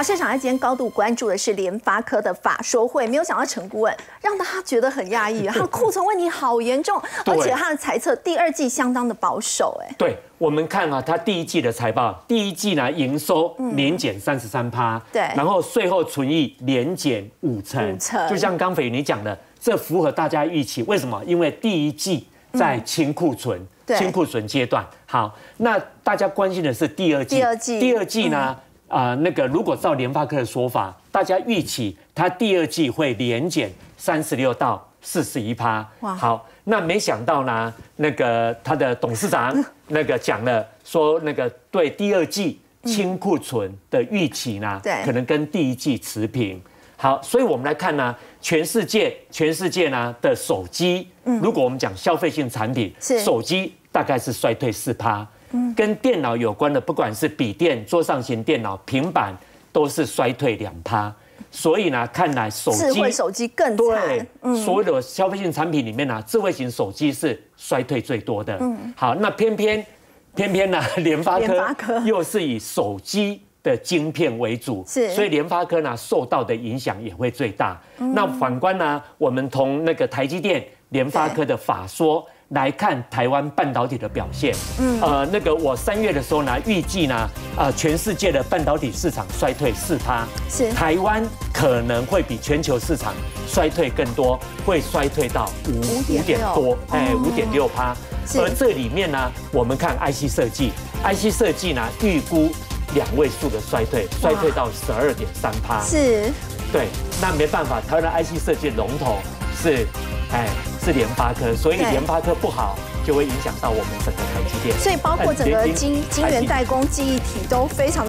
市场在今天高度关注的是联发科的法说会，没有想到陈顾问让大家觉得很讶异，它的库存问题好严重，而且它的财测第二季相当的保守， 对，我们看啊，它第一季的财报，第一季呢营收年减33%， 对， 然后税后纯益年减5成，就像刚斐你讲的，这符合大家预期。为什么？因为第一季在清库存。清库存阶段，好，那大家关心的是第二季。第二季呢，如果照联发科的说法，大家预期它第二季会年减36%到41%。好，那没想到呢，他的董事长讲了，说对第二季清库存的预期呢，可能跟第一季持平。好，所以我们来看呢，全世界呢的手机，如果我们讲消费性产品，手机大概是衰退4%，跟电脑有关的，不管是笔电、桌上型电脑、平板，都是衰退2%。所以呢，看来智慧手机更惨。 对，所有的消费性产品里面呢，智慧型手机是衰退最多的。好，那偏偏呢，联发科又是以手机的晶片为主，所以联发科呢受到的影响也会最大。那反观呢，我们从台积电、联发科的法说来看台湾半导体的表现。我3月的时候呢，预计呢，全世界的半导体市场衰退4%，台湾可能会比全球市场衰退更多，会衰退到5点多，5.6%。而这里面呢，我们看 IC 设计呢，预估2位数的衰退到12.3%。对，那没办法，台湾的 IC 设计龙头是联发科，所以联发科不好，就会影响到我们整个台积电。 所以包括整个晶圆代工、记忆体都非常。